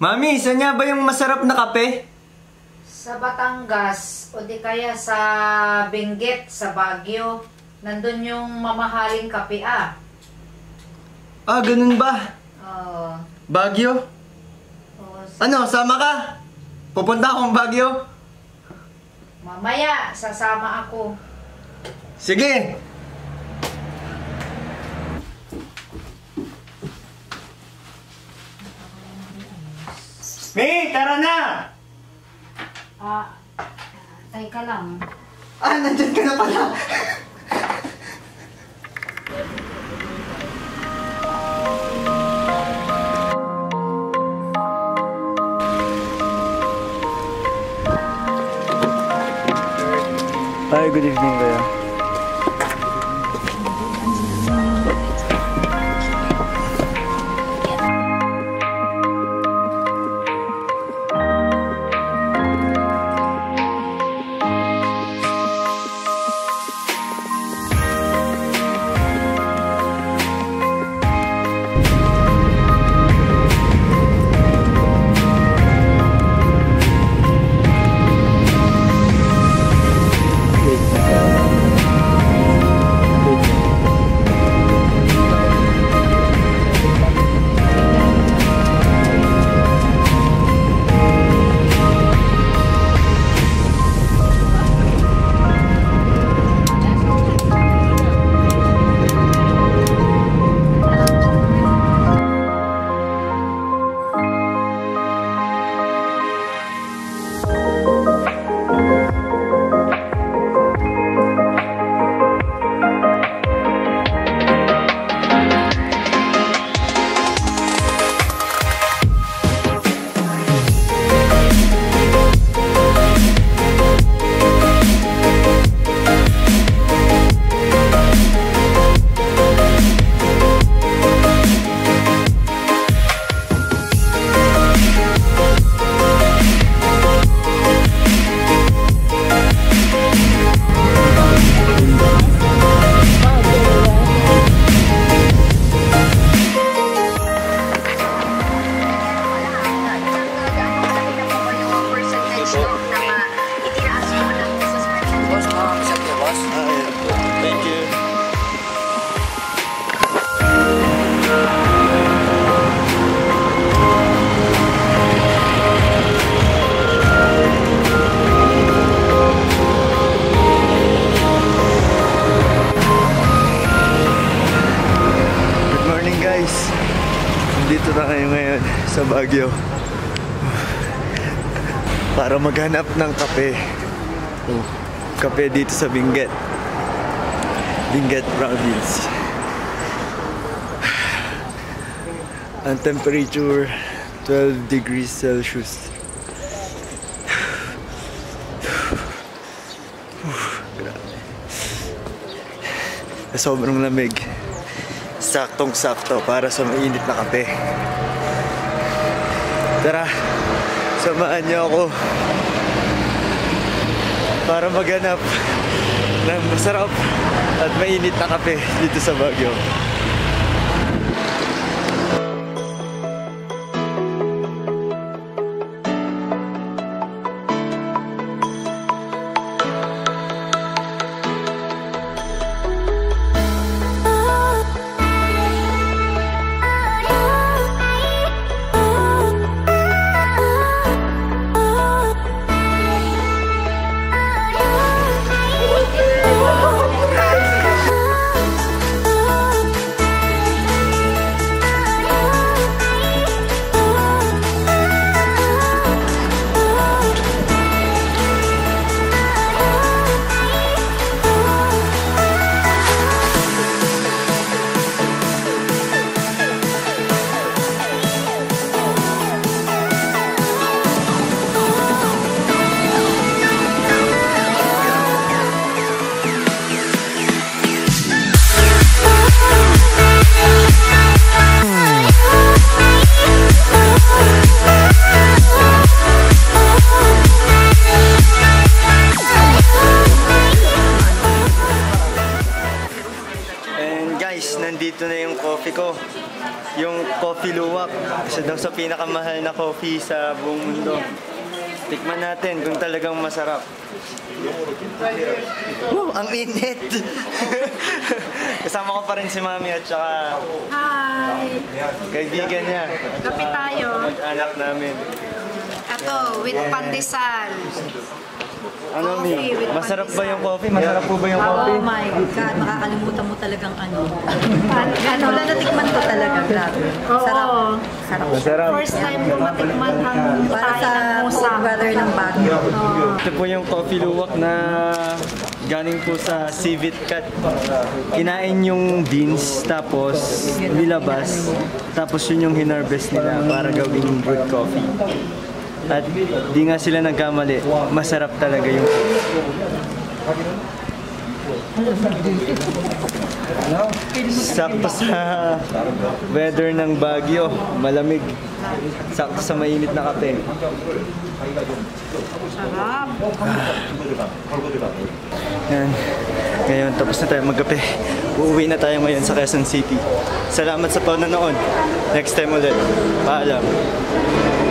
Mami, saan nga ba yung masarap na kape? Sa Batangas o di kaya sa Benguet, sa Baguio. Nandun yung mamahaling kape ah. Ah, ganun ba? Oo. Baguio? Ano, sama ka? Pupunta akong Baguio? Mamaya, sasama ako. Sige! May, tara na! Teka lang. Nandyan ka na pala! Hi, good evening kaya. Dito na kayo ngayon sa Baguio para maghanap ng kape. Kape dito sa Benguet province. Ang temperature 12 degrees Celsius. Sobrang lamig. Saktong-sakto para sa mainit na kape. Tara, samahan niyo ako para maghanap ng masarap at mainit na kape dito sa Baguio. ko. Yung coffee luwak. Isa daw sa pinakamahal na coffee sa buong mundo. Tikman natin kung talagang masarap. Ang init! Kasama ko pa rin si Mami at saka Hi! kaibigan niya. Kape tayo. Mag-anak namin. Ito, with pandesal. Ano, Mi? Coffee with Masarap ba pandesal. yung coffee? Masarap po ba yung coffee? Oh my God, makakalimutan mo talagang ano. Ano, wala natikman ko talaga, grabe. Sarap. Sarap. Masarap. First time ko matikman ang Para tayo sa ng cold musang. weather ng Baguio. Ito po yung coffee luwak na galing po sa civet cat. Kinain yung beans, tapos nilabas, tapos yun yung hinarvest nila para gawing brewed coffee. At di nga sila nagkamali, masarap talaga yung sakto sa weather ng Baguio, malamig. Sakto sa mainit na kape. Sarap. Yan. Ngayon, tapos na tayo magkape. Uuwi na tayo ngayon sa Quezon City. Salamat sa panonood. Next time ulit. Paalam.